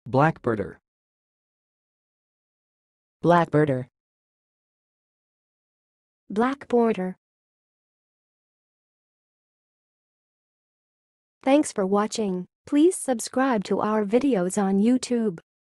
Blackbirder. Blackbirder. blak-BUR-der. Thanks for watching. Please subscribe to our videos on YouTube.